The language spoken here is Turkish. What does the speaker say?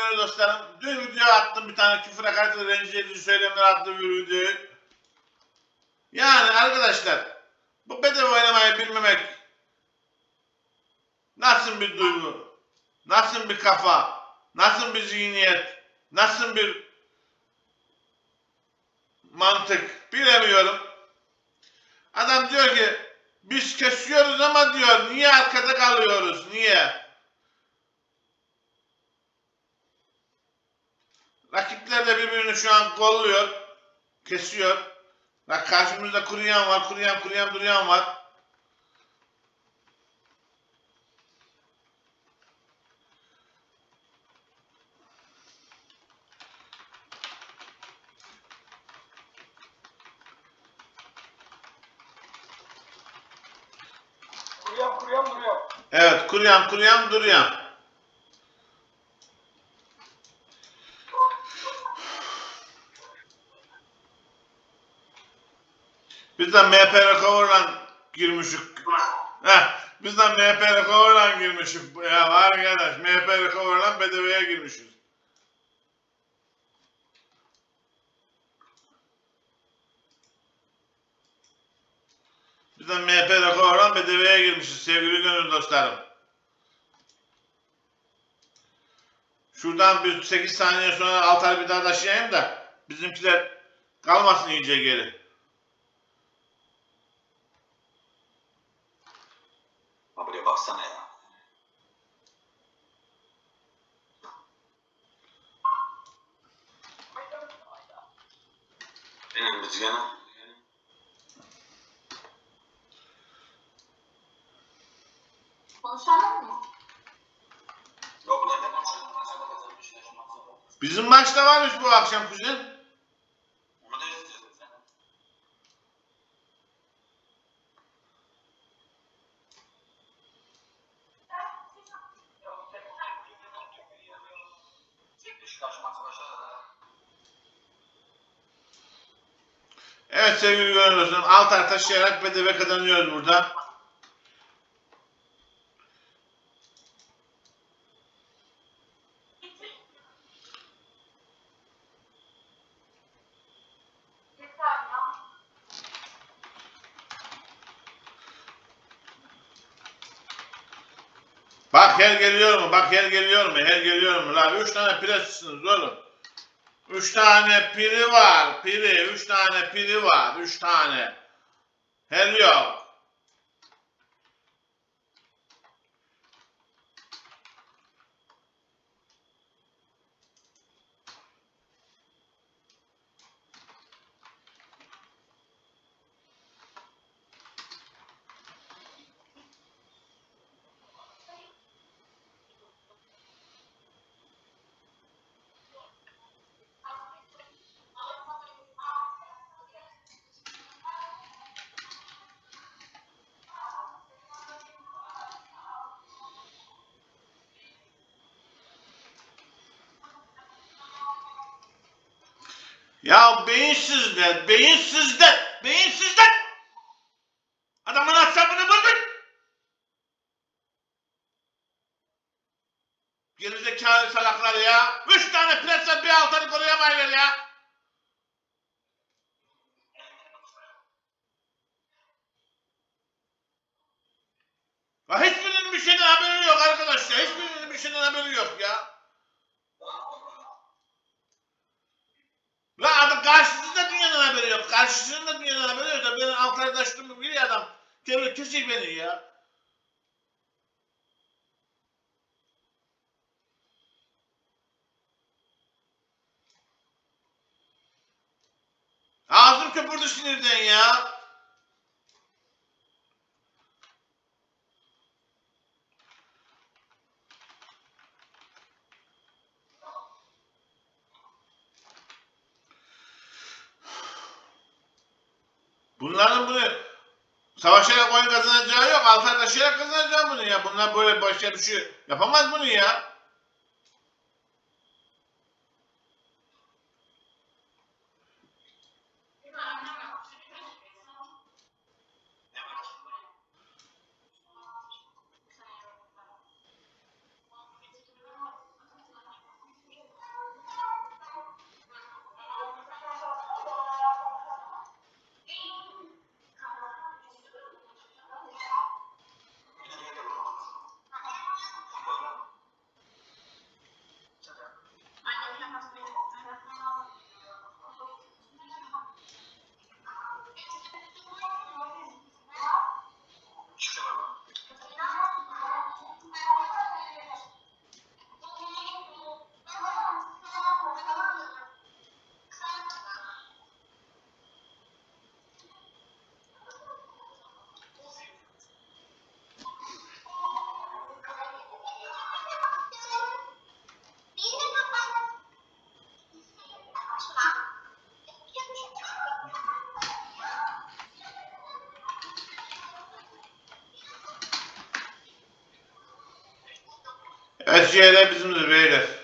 gönül dostlarım. Dün video attım, bir tane küfür hakaret ve rencide edici söylemler adlı bir videoyu. Yani arkadaşlar, bu bedava oynamayı bilmemek nasıl bir duygu, nasıl bir kafa, nasıl bir zihniyet, nasıl bir mantık bilemiyorum. Adam diyor ki biz kesiyoruz ama diyor niye arkada kalıyoruz, niye? Rakipler de birbirini şu an kolluyor, kesiyor. Bak karşımızda kuruyan var, kuruyan duruyan var. Kuruyan duruyor. Evet, kuruyan duruyor. Biz de MP Recover'la girmişik. Biz de MP Recover'la girmişik. Ya arkadaş, MP Recover'la bedavaya girmişiz. Biz de MP Recover'la bedavaya girmişiz sevgili gönül dostlarım. Şuradan bir 8 saniye sonra altar bir daha taşıyayım da bizimkiler kalmasın iyice geri. Buraya baksana ya. Benim rüzgarım. Konuşalım mı? Yok lan ben konuşuyorum. Bizim maçta varmış bu akşam kuzen. Onu da izleyeceğiz sen. Evet sevgili gönül dostlarım, altar taşıyarak bedava kazanıyoruz burada. Bak her geliyor mu? Bak her geliyor mu? Her geliyor mu? La 3 tane piresisiniz oğlum. 3 tane piri var. Piri. 3 tane piri var. 3 tane. Her yok. Ya beyinsizler, beyinsizler, beyinsizler. Adamın asabını bozdun. Gerizekalı salaklar ya. 3 tane presle bir altanı koruyamayırlar ya. Ya hiçbirinin bir şeyden haberi yok arkadaşlar. Hiçbirinin bir şeyden haberi yok ya. La adam karşısında dünyadan haberi yok. Karşısında dünyadan haberi yok da benim altına taşıdığımı biliyor adam. Böyle kesecek beni ya. Ağzım köpürdü sinirden ya. Bunların bunu savaşarak oyun kazanacağı yok. Altar taşıyarak kazanacağı bunu ya. Bunlar böyle başka bir şey yapamaz bunu ya. Eskişehir'de bizimdir beyler.